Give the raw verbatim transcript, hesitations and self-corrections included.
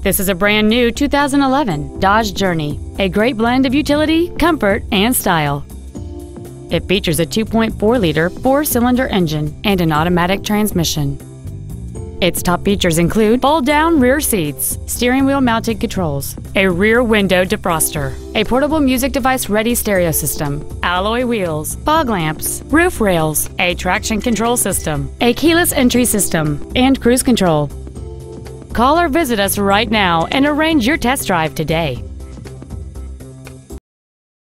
This is a brand new two thousand eleven Dodge Journey, a great blend of utility, comfort, and style. It features a two point four liter four-cylinder engine and an automatic transmission. Its top features include fold-down rear seats, steering wheel mounted controls, a rear window defroster, a portable music device-ready stereo system, alloy wheels, fog lamps, roof rails, a traction control system, a keyless entry system, and cruise control. Call or visit us right now and arrange your test drive today.